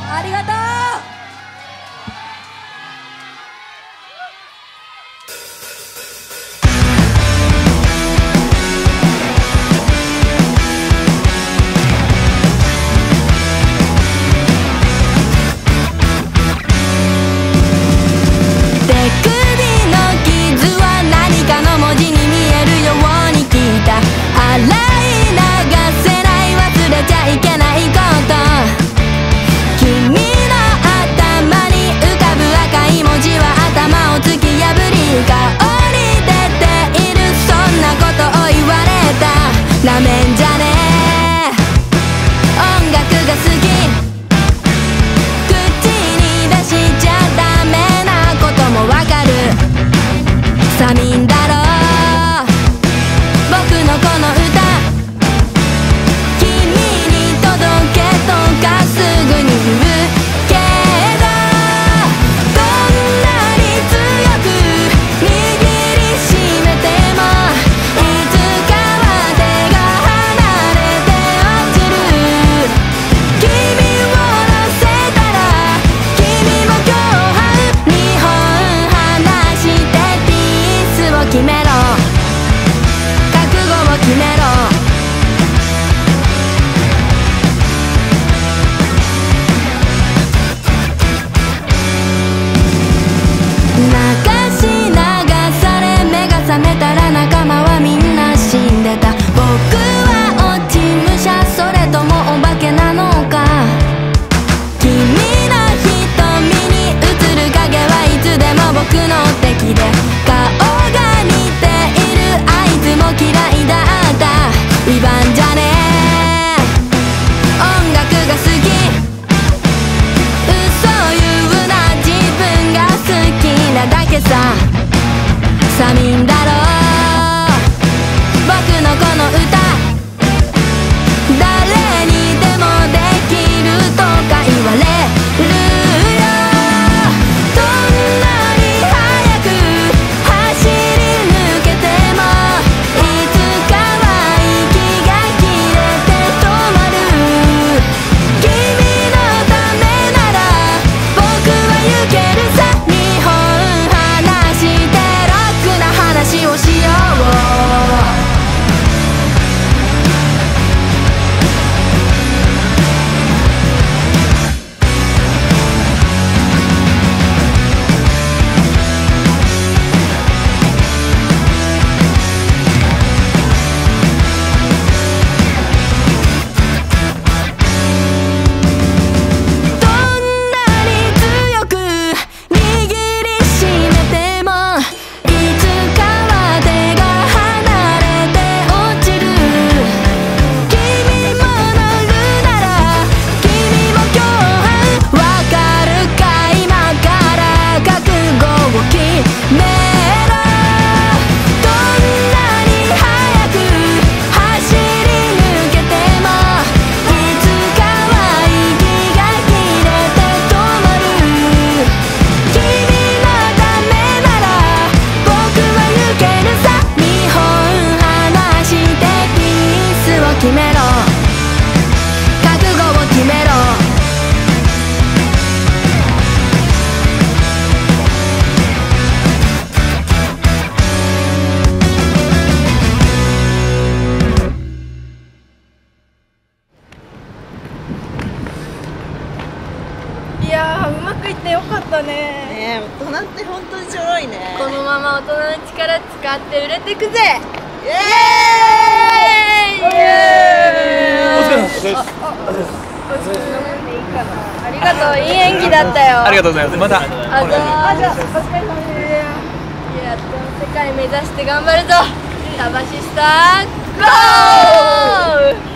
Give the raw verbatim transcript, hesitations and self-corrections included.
ありがとう。なめんじゃねえ、音楽が好き、口に出しちゃダメなこともわかる。寒いんだろう僕のこの歌、君に届けとかすぐに言うけど、どんなに強く握りしめてもいつかは手が決めろ、覚悟を決めろ。流し流され目が覚めたら仲間はみんな死んでた。僕は落ち武者、それともお化けなのか。君の瞳に映る影はいつでも僕の敵で、顔嫌いだった威張んじゃねえ、音楽が好き、嘘言うな自分が好きなだけさ。寒いんだろう僕のこの歌、誰にでもできるとか言われるよ。どんなに速く走り抜けても決めろ、覚悟を決めろ。 いやー、うまくいってよかったね。 ねえ、大人って本当にちょろいね。 このまま大人の力使って売れてくぜ。イエーイ。イエーイ。お疲れ様です。あ、あ、お疲れ様でいいかな。ありがとう、いい演技だったよ。 ありがとうございます。また。 あ、じゃあ、あ、じゃあ、お疲れ様です。いや、世界目指して頑張るぞ。タバシスターゴー。